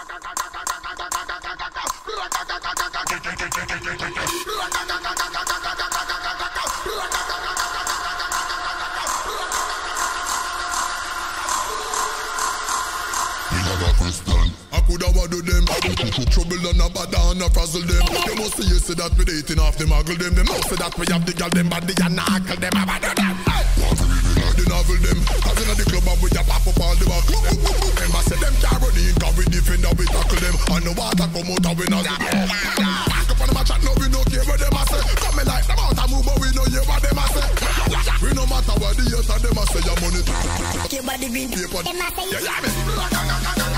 I coulda wado them, trouble and a bad and a frazzle them. They must see you say that we dating off them, muggle them. They must say that we have the girl them body and knuckle them, abandon them. The novel them, cause in the club and we a pop up all the back. Remember say them can't run in, cause we defend and we tackle them. And the water come out and we not see them. Back up on the match and no we no care what them a say. Come me like them out and move but we no hear what them a say. We no matter what the youth and them a say, your money. Your body green, paper, them a say. yeah, me.